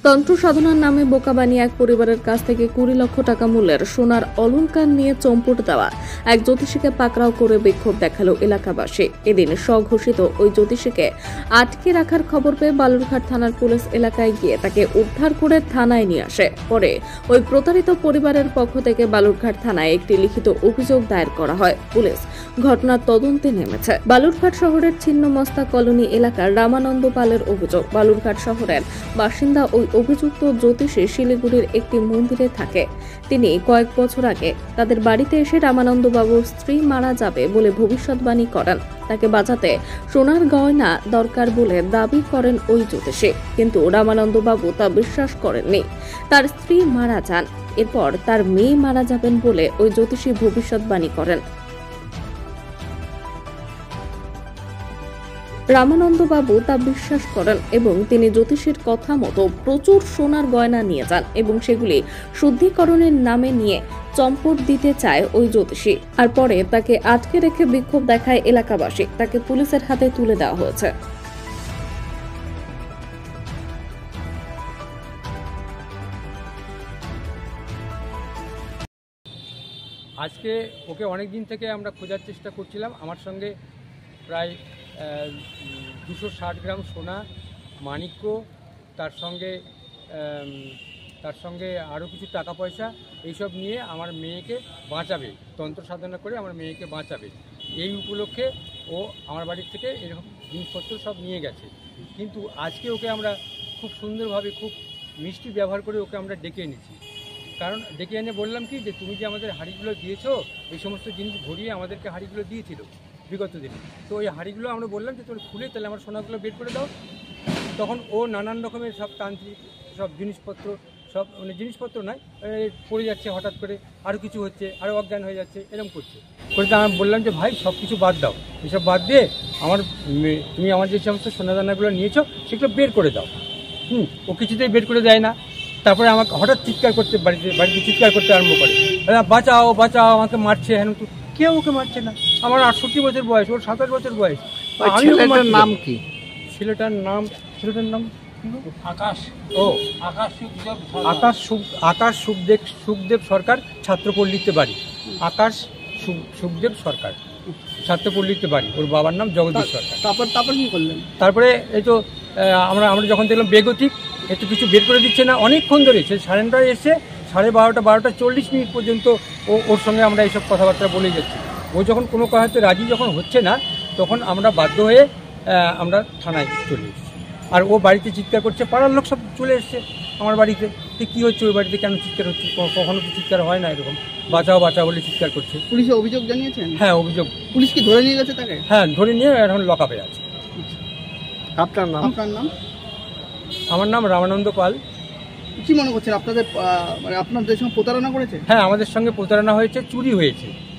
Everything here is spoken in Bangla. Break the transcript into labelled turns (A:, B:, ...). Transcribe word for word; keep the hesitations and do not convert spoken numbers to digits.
A: তন্ত্র সাধনার নামে বোকা বানিয়ে এক পরিবারের কাছ থেকে কুড়ি লক্ষ টাকা মূল্যের সোনার অলংকার নিয়ে চম্পট দেওয়া এক জ্যোতিষীকে পাকড়াও করে বিক্ষোভ দেখালো এলাকাবাসী। এদিন স্বঘোষিত ওই জ্যোতিষীকে আটকে রাখার খবর পেয়ে বালুরঘাট থানার পুলিশ এলাকায় গিয়ে তাকে উদ্ধার করে থানায় নিয়ে আসে। পরে ওই প্রতারিত পরিবারের পক্ষ থেকে বালুরঘাট থানায় একটি লিখিত অভিযোগ দায়ের করা হয়। পুলিশ ঘটনার তদন্তে নেমেছে। বালুরঘাট শহরের ছিন্নমস্তা কলোনি এলাকার রামানন্দ পালের অভিযোগ, বালুরঘাট শহরের বাসিন্দা ওই অভিযুক্ত জ্যোতিষী শিলিগুড়ির একটি মন্দিরে থাকে। তিনি কয়েক বছর আগে তাদের বাড়িতে এসে রামানন্দ বাবুর স্ত্রী মারা যাবে বলে ভবিষ্যৎবাণী করেন। তাকে বাঁচাতে সোনার গয়না দরকার বলে দাবি করেন ওই জ্যোতিষী, কিন্তু রামানন্দ বাবু তা বিশ্বাস করেননি। তার স্ত্রী মারা যান, এরপর তার মেয়ে মারা যাবেন বলে ওই জ্যোতিষী ভবিষ্যৎবাণী করেন। রামানন্দ বাবু তা বিশ্বাস করেন এবং তিনি জ্যোতিষীর কথা মতো প্রচুর সোনার গয়না নিয়ে যান এবং সেগুলি শুদ্ধিকরণের নামে নিয়ে চম্পট দিতে চায় ওই জ্যোতিষী। আর পরে তাকে আটকে রেখে বিক্ষোভ দেখায় এলাকাবাসী। তাকে পুলিশের হাতে তুলে দেওয়া হয়েছে।
B: আজকে ওকে অনেক দিন থেকে আমরা খোঁজার চেষ্টা করছিলাম। আমার সঙ্গে প্রায় দুশো ষাট গ্রাম সোনা, মানিক্য, তার সঙ্গে তার সঙ্গে আরও কিছু টাকা পয়সা এইসব নিয়ে আমার মেয়েকে বাঁচাবে, তন্ত্র সাধনা করে আমার মেয়েকে বাঁচাবে, এই উপলক্ষে ও আমার বাড়ির থেকে এরকম জিনিসপত্র সব নিয়ে গেছে। কিন্তু আজকে ওকে আমরা খুব সুন্দরভাবে, খুব মিষ্টি ব্যবহার করে ওকে আমরা ডেকে এনেছি। কারণ ডেকে এনে বললাম কি যে তুমি যে আমাদের হাঁড়িগুলো দিয়েছো, এই সমস্ত জিনিস ভরিয়ে আমাদেরকে হাঁড়িগুলো দিয়েছিল বিগত দিনে, তো ওই হাঁড়িগুলো আমরা বললাম যে তুমি খুলে তাহলে আমার সোনাগুলো বের করে দাও। তখন ও নানান রকমের সব তান্ত্রিক সব জিনিসপত্র, সব মানে জিনিসপত্র নয়, পড়ে যাচ্ছে, হঠাৎ করে আরও কিছু হচ্ছে, আরও অজ্ঞান হয়ে যাচ্ছে, এরকম করছে করতে আমি বললাম যে ভাই সব কিছু বাদ দাও, এসব বাদ দিয়ে আমার তুমি আমার যে সমস্ত সোনাদানাগুলো নিয়েছো সেগুলো বের করে দাও। হুম ও কিছুতেই বের করে দেয় না। তারপরে আমাকে হঠাৎ চিৎকার করতে, বাড়িতে বাড়িতে চিৎকার করতে আরম্ভ করে, বাঁচাও বাঁচাও, আমাকে মারছে। হ্যাঁ তো কেউ ওকে মারছে না। আমার আটষট্টি বছর বয়স, ওর সাতাশ বছর বয়স।
C: ছেলেটার নাম কি?
B: ছেলেটার নাম ছেলেটার নাম
C: আকাশ।
B: ও আকাশ আকাশ আকাশ সুখদেব সুখদেব সরকার, ছাত্রপল্লীতে বাড়ি। আকাশ সুখদেব সরকার, ছাত্রপল্লীতে বাড়ি। ওর বাবার নাম জগদীশ সরকার।
C: তারপর তারপর কি করলেন?
B: তারপরে এই তো আমরা আমরা যখন দেখলাম বেগতিক, একটু কিছু বের করে দিচ্ছে না, অনেকক্ষণ ধরে সে সাড়ে নটায় এসে সাড়ে বারোটা বারোটা চল্লিশ মিনিট পর্যন্ত ও ওর সঙ্গে আমরা এইসব কথাবার্তা বলে যাচ্ছি। ও যখন কোনো কথাতে রাজি যখন হচ্ছে না, তখন আমরা বাধ্য হয়ে আমরা থানায় চলে এসেছি। আর ও বাড়িতে চিৎকার করছে, পাড়ার লোক সব চলে এসছে আমার বাড়িতে, যে কী হচ্ছে ওই বাড়িতে, কেন চিৎকার হচ্ছে, কখনো তো চিৎকার হয় না এরকম, বাঁচাও বাঁচাও বলে চিৎকার করছে।
C: পুলিশে অভিযোগ জানিয়েছেন?
B: হ্যাঁ অভিযোগ।
C: পুলিশ কি ধরে নিয়ে গেছে তাকে?
B: হ্যাঁ ধরে নিয়ে এখন লকআপে আছে।
C: আপনার নাম? আপনার নাম?
B: আমার নাম রামানন্দ পাল।
C: কি মনে করছেন আপনাদের মানে আপনাদের সঙ্গে প্রতারণা করেছে?
B: হ্যাঁ আমাদের সঙ্গে প্রতারণা হয়েছে, চুরি হয়েছে।